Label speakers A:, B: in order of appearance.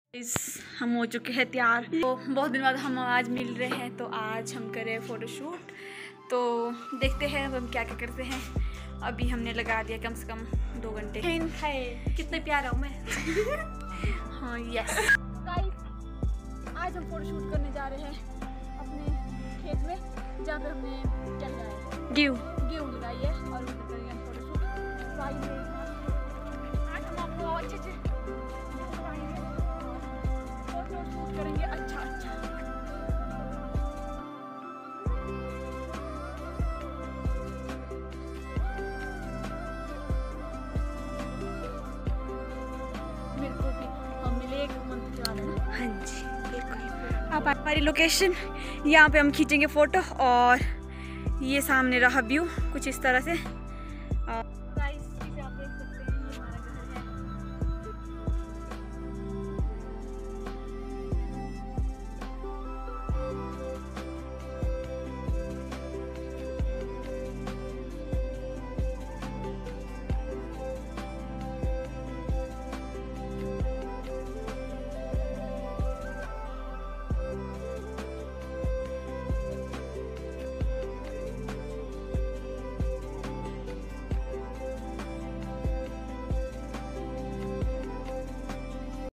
A: हम हो चुके हैं तैयार। तो बहुत दिन बाद हम आज मिल रहे हैं, तो आज हम कर रहे हैं फ़ोटोशूट। तो देखते हैं अब हम क्या क्या करते हैं। अभी हमने लगा दिया कम से कम 2 घंटे। है कितने प्यारा हूँ मैं। हाँ यस गाइस, आज हम फ़ोटोशूट करने जा रहे हैं अपने खेत में, जहाँ पे हमने क्या लगाया है, गेहूँ लगाई है, और उधर करेंगे हम फ़ोटोशूट। तो आज हम आपको अच्छे से शूट करेंगे। अच्छा मेरे को भी हम मिले एक मंथ के बाद। हाँ जी बिल्कुल। आप हमारी लोकेशन यहाँ पे हम खींचेंगे फ़ोटो, और ये सामने रहा व्यू कुछ इस तरह से।